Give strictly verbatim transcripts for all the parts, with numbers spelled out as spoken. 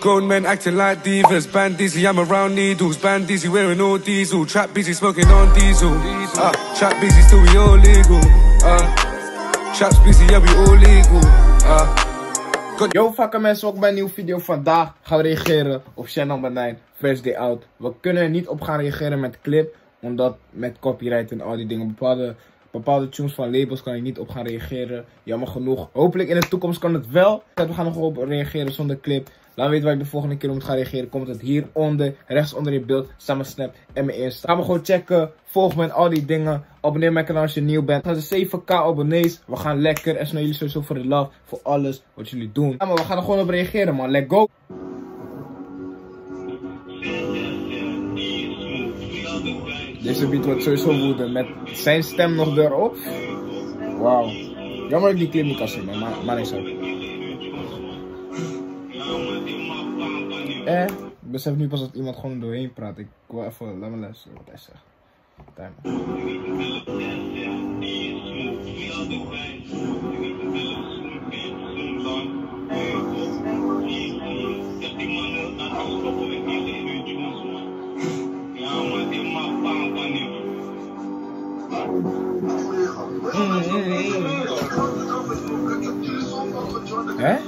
Grown men acting like divas. Bandizi, I'm around needles. Bandizi wearing all diesel. Trap busy smoking on diesel. Uh, trap busy still we all legal. Uh, trap's busy, yeah we all legal. Uh, Yo fucking mensen, ook bij een nieuwe video. Vandaag gaan we reageren op Shen number nine, First Day Out. We kunnen er niet op gaan reageren met clip, omdat met copyright en al die dingen, bepaalde, bepaalde tunes van labels kan ik niet op gaan reageren. Jammer genoeg. Hopelijk in de toekomst kan het wel. We gaan nog op reageren zonder clip. Laat weten waar ik de volgende keer op moet gaan reageren. Komt het hieronder, rechts onder je beeld, staat mijn snap en mijn Insta. Gaan we gewoon checken, volg me en al die dingen. Abonneer mijn kanaal als je nieuw bent. We gaan zeven k abonnees. We gaan lekker. En snel jullie sowieso voor de love, voor alles wat jullie doen. Ja, maar we gaan er gewoon op reageren, man. Let's go. Deze beat wordt sowieso woedend met zijn stem nog erop. Wauw. Jammer dat ik die clip niet kan zien, maar, maar niet zo. Eh, ik besef nu pas dat iemand gewoon doorheen praat. Ik wil even, laat me luisteren wat hij zegt. Timer. Hè?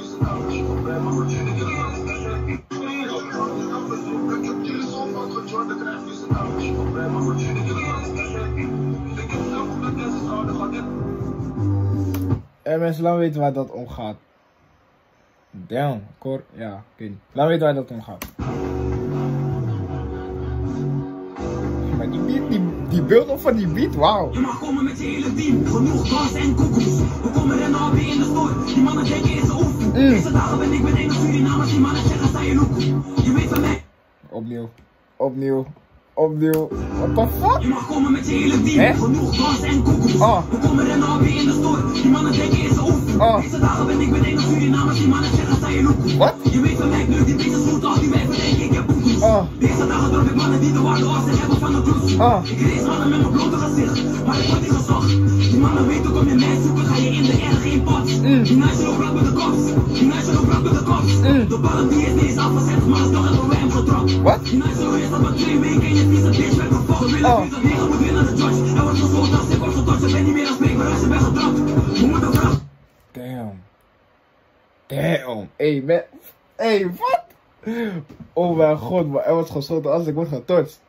En mensen, laat me weten waar dat om gaat. Damn, Cor, ja, ik weet niet. Laat me weten waar dat om gaat. Maar die beat, die, die beeld op van die beat, wauw. Je mag komen met je hele team, genoeg gas en koekoes. We komen rennen alweer in de store, die mannen denken in zijn oef. Deze dagen ben ik met een Surinamers, die mannen zeggen sta je loek. Je weet van mij. Opnieuw, opnieuw, opnieuw. What the fuck? Je mag komen met je hele team, He? genoeg gas en koekoes. Oh. We komen rennen alweer in de store, die mannen denken in zijn oef. Oh. Deze dagen ben ik met een Surinamers, die mannen zeggen sta je loek. Wat? Je weet van mij, nu die deze soort als die wijven denken ik heb boekoes. Oh. Deze dagen drop ik mannen die de waarde afzet hebben van de kroes. Oh. Ik reis mannen met mijn blote gezicht, maar ik word niet gezocht. Die mannen weten kom je mij zoeken, ga je in de R geen pot. Mm. Die national brak met de kops, die national brak met de kops. Mm. De ballen die is niet afgezet, maar is toch even bij hem getrokken. Wat? Die national is dat met twee weken en je vieze bitch werd gefokt. We willen nu dat negen moet weer naar de judge. Hij wordt gesloten als ik op zijn tot, je bent niet meer als spreekbaar als je bent getrapt. We moeten vragen. Damn. Damn. Hey, man. Hey, wat? Oh mijn god, maar hij wordt geschoten als ik word getorcht.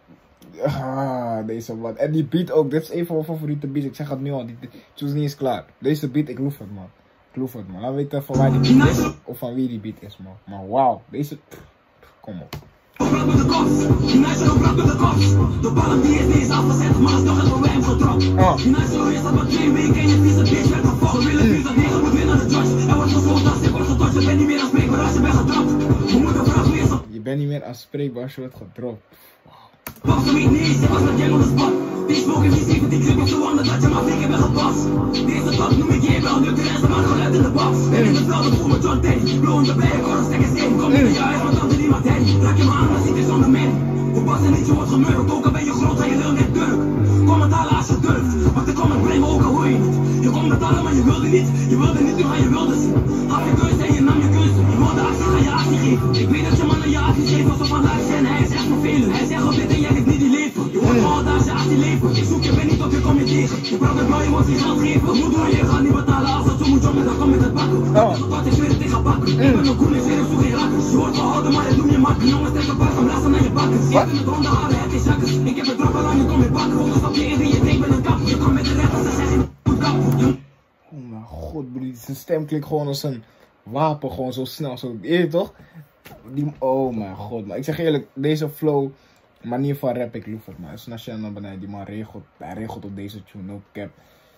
Ah, deze man. En die beat ook. Dit is een van mijn favoriete beats. Ik zeg het nu al. Die tune is niet eens klaar. Deze beat, ik loef het, man. Ik loef het, man. Laat weten van waar die beat is. Of van wie die beat is, man. Maar wauw. Deze... Kom op. Brak met de kops, die national brak met de kops. De ballen die is niet eens afgezet, maar is toch even bij hem getrokken. Oh. Die national is dat met twee weken en je vieze bitch werd gefokt. We willen nu dat negen moet weer naar de judge. Hij wordt gesloten als ik op zijn tot, je bent niet meer aanspreekbaar als je bent getrapt. We moeten vragen weer zo. Je bent niet meer aanspreekbaar als je wordt gedropt. Wacht voor mij, nee, ze was met jij on the spot. Die smoking die zeven, die club is zo anders dat je maar flink bent gepast. Deze stad noem ik je wel, nu de rest maar geluid in de box. En in het veld, ik voel me John Terry. Blow de bij, ik hoor een stekker steen. Kom in je huis, maar tante die maar Terry. Raak je me aan, dan zit je zonder man. We passen niet, je wordt gemurkt, ook al ben je groot, ga je lul net Turk. Kom het halen als je durft, want ik kom het brengen, ook al hoor je niet. Je komt het halen, maar je wilde niet. Je wilde niet, nu ga je wilde zien. Had je keuze en je nam je keuze. Je wilde actie, ga je actie geven. Ik weet dat je mannen je actie geven, zo vandaag zijn. Hij is echt vervelend. Hij zegt op dit en jij hebt niet die leven. Je wordt gewoon als je actie leven. Ik zoek je, ben niet op je, kom je tegen. Je praat met blauw, je moet geen geld geven. Moet doen, je gaat niet betalen. Als het zo moet jongen, dan kom met het bakken. Wat ik weer tegen bakken. Ik ben een koen, ik zweer, ik zoek geen rakkers. Je wordt gehouden, maar het doet je makkelijk. Jongens, trek een paar van blazen naar je bakken. Zit in het ronde haren, het is zakken. Ik heb het trappen lang, je kom je bakken. Volgens stap je in, je denkt met een kap. Je komt met de rechter, ze zeggen goed kap. Oh mijn god, broer. Zijn stem klinkt gewoon als een wapen, gewoon zo snel. Zo, eerlijk toch? Die, oh mijn god, man. Ik zeg eerlijk, deze flow, manier van rap, ik loef het, man. Het is naar Shen number nine, die man regelt, hij regelt op deze tune, no cap.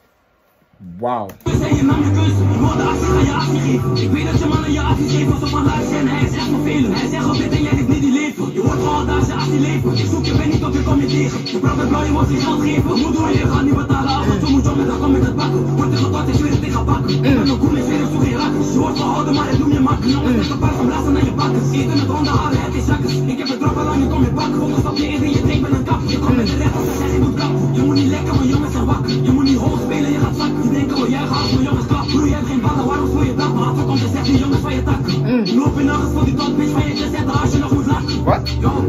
Wauw. Je nam je keuze, je wilde actie, ga je actie geven. Ik weet dat je mannen je actie geven, zo vandaag zijn. Hij is echt vervelend. Hij zegt op dit en jij hebt niet die leven. Je wordt gewoon als je actie leven. Ik zoek je, ben niet op je, kom je tegen. Je praat met blauw, je moet geen geld geven. Moet doen, je gaat niet betalen. Als het zo moet jongen, dan kom met het bakken. Wordt er getort, ik zweer, tegen bakken. Ik ben een koen, ik zweer, ik zoek geen rakkers. Je wordt gehouden, maar het doet je makkelijk. Jongens, trek een paar van blazen naar je bakken. Zit in het ronde haren, het is zakken. Ik heb het trappen lang, je kom je bakken. Volgens stap je in, je denkt met een kap. Je komt met de rechter, ze zeggen je moet kap. Je moet niet lekker, maar jongens zijn wakker. Je moet niet hoog spelen, je gaat zakken. Je denkt, oh jij gaat voor jongens klap. Broer, je hebt geen ballen, waarom voor je dat? Maar af komt de zet die jongens van je tak. Loop je nog eens voor die tot, bitch van je gezet.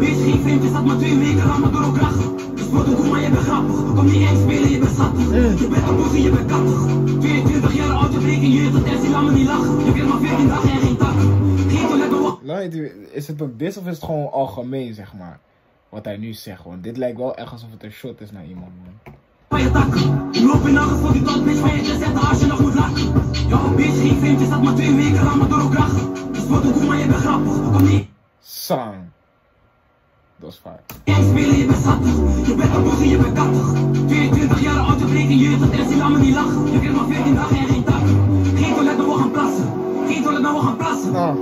bitch, geen vriendje, staat maar twee weken aan me door elkaar. Dus wat doe maar je bent grappig. Kom niet eens spelen, je bent zattig. Je bent een boezie, je bent kattig. tweeëntwintig jaar oud, je breken je tot eerst, laat me niet lachen. Je krijgt maar veertien dagen en geen takken. Geen toilet, maar wat. Nou, is het ook dit of is het gewoon algemeen, zeg maar? Wat hij nu zegt, want dit lijkt wel echt alsof het een shot is naar iemand, man. Van je takken. Ik loop in nacht voor die tot bitch van je te zetten als je nog moet lachen. Jouw bitch, geen vriendje, staat maar twee weken aan me door elkaar. Dus wat doe maar je bent grappig. Kom niet. Sang. Dat is vaak. Jij spelen, je bent zattig. Je bent een boezie, je bent kattig. tweeëntwintig jaar oud, je breken je tot eerst, laat me niet lachen. Je krijgt maar veertien dagen en geen takken. Geen toilet, maar we gaan plassen. Geen toilet, maar we gaan plassen. Nou.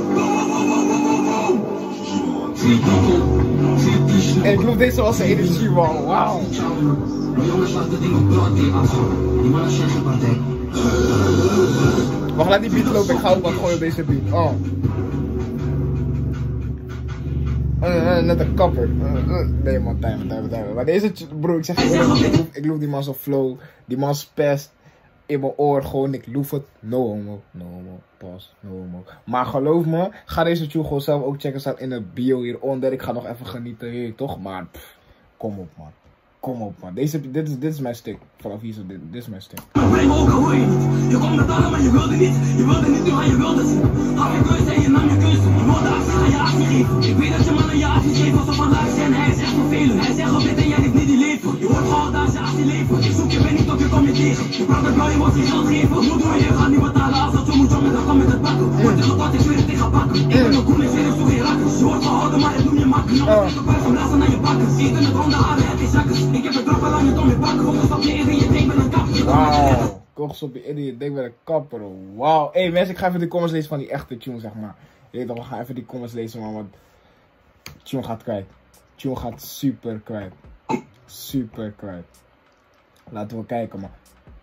En ik geloof deze was zijn energie, man. Wauw. Wacht, laat die beat lopen. Ik ga ook wat gooien op deze beat. Oh. Uh, uh, net een kapper. Uh, uh. Nee man, time, time, time. Maar deze, bro, ik zeg je eerlijk, ik loef, ik loef die man zo flow. Die man spest in mijn oor gewoon, ik loef het. No homo, no homo, pas, no homo. Maar geloof me, ga deze tune gewoon zelf ook checken. Staat in de bio hieronder. Ik ga nog even genieten, hier, toch? Maar pff, kom op man. Kom op man, deze, dit, is, dit is mijn stuk. Vanaf hier zo, dit, dit is mijn stuk. Breng me ook al hoor je niet. Je komt met allen, maar je wilde niet. Je wilde niet doen, maar je wilde zien. Hou je keuze en je nam je keuze. Je wilde actie aan je actie geven. Ik weet dat je man aan je actie geeft als op een luister en hij is echt vervelend. Hij zegt al dit en jij dit niet die leven. Je wordt gehaald als je actie leven. Ik zoek je ben niet op je kom je tegen. Je praat met blauw, je wordt geen geld geven. Hoe doe je? Je gaat niet betalen als dat zo moet jongen, dan kom met het pakken. Word je gepakt, ik zweer het tegen pakken. Ik ben een koen, ik zweer het zo geen rakkers. Je wordt gehouden, maar ik noem je makkers. Nou, ik heb een blazen naar je bakken. Eten het om de haren, heb je zakkers. Ik heb het trap al aan je om je pakken. Volgens op je in je denkt met een kapper. Wauw. Kochts op je in je denkt met een kapper. Wauw. Hé hey, mensen, ik ga even de comments lezen van die echte tune, zeg maar. Je weet toch, we gaan even die comments lezen, man. Want tune gaat kwijt. Tune gaat super kwijt. Super kwijt. Laten we kijken, man.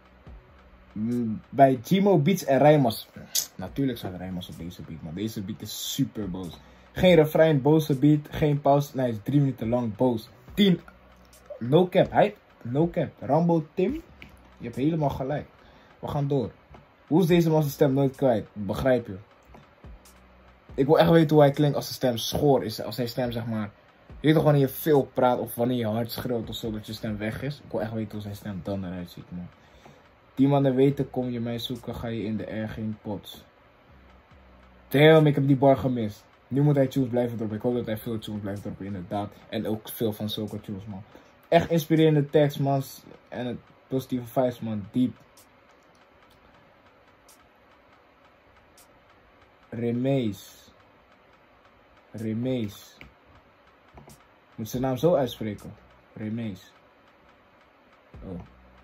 Bij Gmo Beats en Rijmers. Natuurlijk zijn er Rijmers op deze beat, maar deze beat is super boos. Geen refrein, boze beat. Geen pauze. Nee, hij is drie minuten lang boos. tien. No cap. Hij. No cap. Rambo Tim. Je hebt helemaal gelijk. We gaan door. Hoe is deze man zijn stem nooit kwijt? Begrijp je? Ik wil echt weten hoe hij klinkt als zijn stem schoor is. Als zijn stem, zeg maar. Je weet toch wanneer je veel praat of wanneer je hard schreeuwt of zo dat je stem weg is. Ik wil echt weten hoe zijn stem dan eruit ziet, man. Die mannen weten, kom je mij zoeken, ga je in de air geen pot. Damn, ik heb die bar gemist. Nu moet hij tunes blijven droppen. Ik hoop dat hij veel tunes blijft droppen, inderdaad. En ook veel van zulke tunes, man. Echt inspirerende tekst, man. En het positieve vibes, man. Diep. Remees. Remees. Moet zijn naam zo uitspreken. Remees. Oh.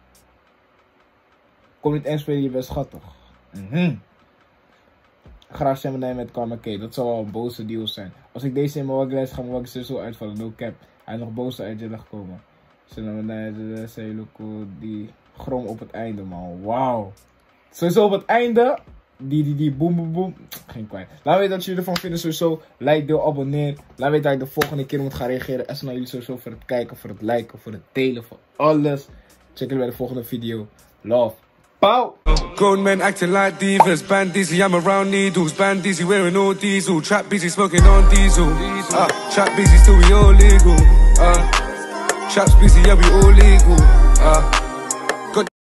Kom niet eens spelen, je bent schattig. Mm-hmm. Graag Gemini met Karma K. Dat zou wel een boze deal zijn. Als ik deze in mijn waglijst ga, mijn waglijst zo uitvallen. No cap. Hij is nog boos uit je gekomen. Die grom op het einde, man. Wauw. Sowieso op het einde. Die, die, die, boem, boem, boem. Geen kwijt. Laat weten wat jullie ervan vinden. Sowieso. Like, deel, abonneer. Laat weten dat ik de volgende keer moet gaan reageren. En snel jullie sowieso voor het kijken, voor het liken, voor het delen, voor alles. Check jullie bij de volgende video. Love. Pow! Grown men acting like divas, band dizzy, I'm around needles, band dizzy, wearing all diesel, trap busy, smoking on diesel, uh, trap busy, still we all legal, uh, trap's busy, yeah we all legal, uh.